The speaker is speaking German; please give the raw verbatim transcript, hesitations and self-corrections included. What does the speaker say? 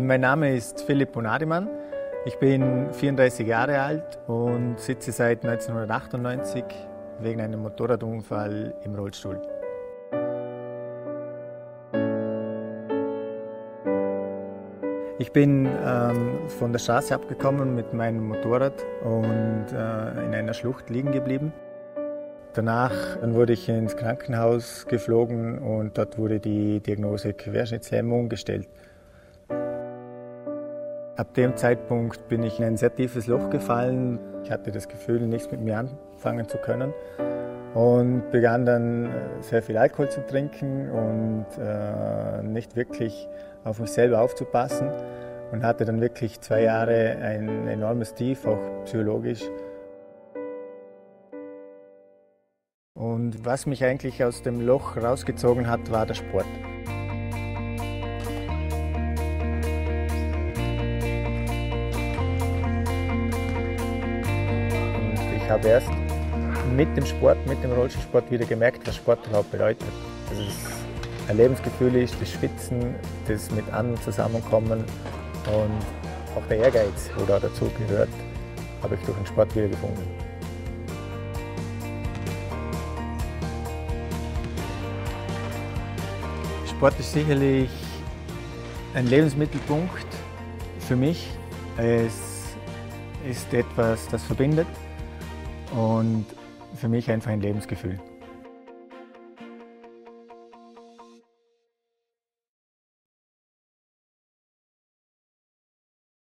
Mein Name ist Philipp Bonadimann. Ich bin vierunddreißig Jahre alt und sitze seit neunzehnhundertachtundneunzig wegen einem Motorradunfall im Rollstuhl. Ich bin ähm, von der Straße abgekommen mit meinem Motorrad und äh, in einer Schlucht liegen geblieben. Danach dann wurde ich ins Krankenhaus geflogen und dort wurde die Diagnose Querschnittslähmung gestellt. Ab dem Zeitpunkt bin ich in ein sehr tiefes Loch gefallen. Ich hatte das Gefühl, nichts mit mir anfangen zu können und begann dann sehr viel Alkohol zu trinken und äh, nicht wirklich auf mich selber aufzupassen und hatte dann wirklich zwei Jahre ein enormes Tief, auch psychologisch. Und was mich eigentlich aus dem Loch rausgezogen hat, war der Sport. Ich habe erst mit dem Sport, mit dem Rollstuhlsport wieder gemerkt, was Sport überhaupt bedeutet. Dass es ein Lebensgefühl ist, das Schwitzen, das mit anderen zusammenkommen und auch der Ehrgeiz, wo da dazu gehört, habe ich durch den Sport wieder gefunden. Sport ist sicherlich ein Lebensmittelpunkt für mich. Es ist etwas, das verbindet und für mich einfach ein Lebensgefühl.